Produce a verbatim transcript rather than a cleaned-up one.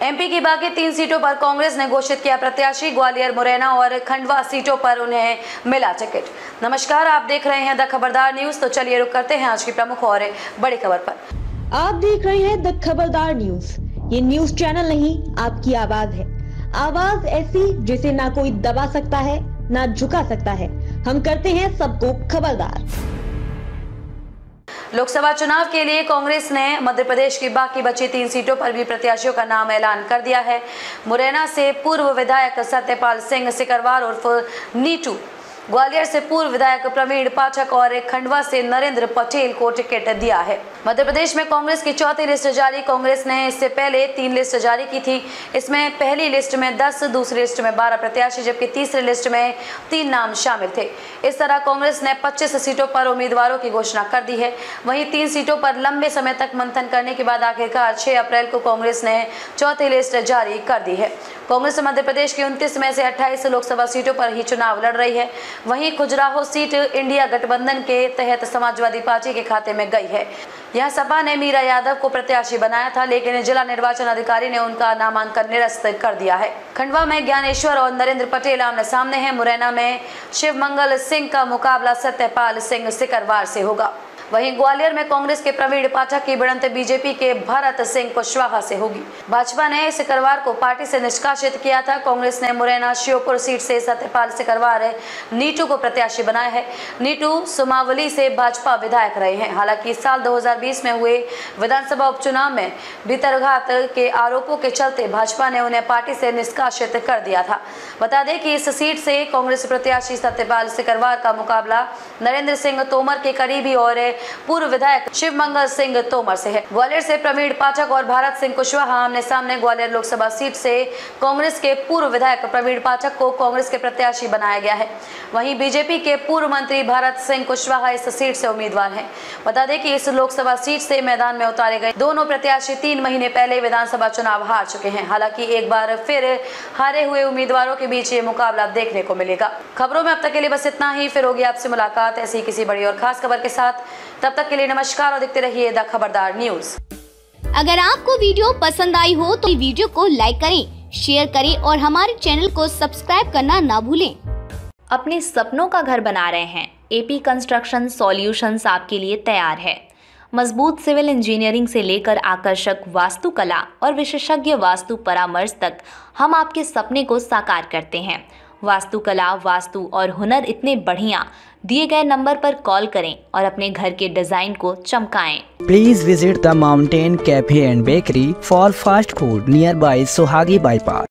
MP की बाकी तीन सीटों पर कांग्रेस ने घोषित किया प्रत्याशी। ग्वालियर, मुरैना और खंडवा सीटों पर उन्हें मिला टिकट। नमस्कार, आप देख रहे हैं द खबरदार न्यूज। तो चलिए रुक करते हैं आज की प्रमुख और बड़ी खबर पर। आप देख रहे हैं द खबरदार न्यूज। ये न्यूज चैनल नहीं, आपकी आवाज है। आवाज ऐसी जिसे ना कोई दबा सकता है, ना झुका सकता है। हम करते हैं सबको खबरदार। लोकसभा चुनाव के लिए कांग्रेस ने मध्य प्रदेश की बाकी बची तीन सीटों पर भी प्रत्याशियों का नाम ऐलान कर दिया है। मुरैना से पूर्व विधायक सत्यपाल सिंह सिकरवार उर्फ नीटू, ग्वालियर से पूर्व विधायक प्रवीण पाठक और खंडवा से नरेंद्र पटेल को टिकट दिया है। मध्य प्रदेश में कांग्रेस की चौथी लिस्ट जारी। कांग्रेस ने इससे पहले तीन लिस्ट जारी की थी। इसमें पहली लिस्ट में दस, दूसरी लिस्ट में बारह प्रत्याशी, जबकि तीसरी लिस्ट में तीन नाम शामिल थे। इस तरह कांग्रेस ने पच्चीस सीटों पर उम्मीदवारों की घोषणा कर दी है। वहीं तीन सीटों पर लंबे समय तक मंथन करने के बाद आखिरकार छह अप्रैल को कांग्रेस ने चौथी लिस्ट जारी कर दी है। कांग्रेस मध्य प्रदेश की उनतीस में से अट्ठाईस लोकसभा सीटों पर ही चुनाव लड़ रही है। वहीं खजुराहो सीट इंडिया गठबंधन के तहत समाजवादी पार्टी के खाते में गई है। यह सपा ने मीरा यादव को प्रत्याशी बनाया था, लेकिन जिला निर्वाचन अधिकारी ने उनका नामांकन निरस्त कर दिया है। खंडवा में ज्ञानेश्वर और नरेंद्र पटेल आमने सामने हैं। मुरैना में शिवमंगल सिंह का मुकाबला सत्यपाल सिंह सिकरवार से होगा। वहीं ग्वालियर में कांग्रेस के प्रवीण पाठक की भिड़ंत बीजेपी के भरत सिंह कुशवाहा से होगी। भाजपा ने सिकरवार को पार्टी से निष्कासित किया था। कांग्रेस ने मुरैना श्योपुर सीट से सत्यपाल सिकरवार नीटू को प्रत्याशी बनाया है। नीटू सुमावली से भाजपा विधायक रहे हैं। हालांकि साल दो हज़ार बीस में हुए विधानसभा उपचुनाव में भीतरघात के आरोपों के चलते भाजपा ने उन्हें पार्टी से निष्कासित कर दिया था। बता दें कि इस सीट से कांग्रेस प्रत्याशी सत्यपाल सिकरवार का मुकाबला नरेंद्र सिंह तोमर के करीबी और पूर्व विधायक शिवमंगल सिंह तोमर से है। ग्वालियर से प्रवीण पाठक और भारत सिंह कुशवाहा आमने सामने। ग्वालियर लोकसभा सीट से कांग्रेस के पूर्व विधायक प्रवीण पाठक को कांग्रेस के प्रत्याशी बनाया गया है। वहीं बीजेपी के पूर्व मंत्री भारत सिंह कुशवाहा इस सीट से उम्मीदवार हैं। बता दें कि इस लोकसभा सीट से मैदान में उतारे गए दोनों प्रत्याशी तीन महीने पहले विधानसभा चुनाव हार चुके हैं। हालांकि एक बार फिर हारे हुए उम्मीदवारों के बीच ये मुकाबला देखने को मिलेगा। खबरों में अब तक के लिए बस इतना ही। फिर होगी आपसे मुलाकात ऐसी किसी बड़ी और खास खबर के साथ। तब तक के लिए नमस्कार और देखते रहिए द खबरदार न्यूज। अगर आपको वीडियो पसंद आई हो तो वीडियो को लाइक करें, शेयर करें और हमारे चैनल को सब्सक्राइब करना ना भूलें। अपने सपनों का घर बना रहे हैं? एपी कंस्ट्रक्शन सॉल्यूशंस आपके लिए तैयार है। मजबूत सिविल इंजीनियरिंग से लेकर आकर्षक वास्तुकला और विशेषज्ञ वास्तु परामर्श तक हम आपके सपने को साकार करते हैं। वास्तुकला, वास्तु और हुनर इतने बढ़िया। दिए गए नंबर पर कॉल करें और अपने घर के डिजाइन को चमकाएं। Please visit the mountain cafe and bakery for fast food nearby Sohagi bypass.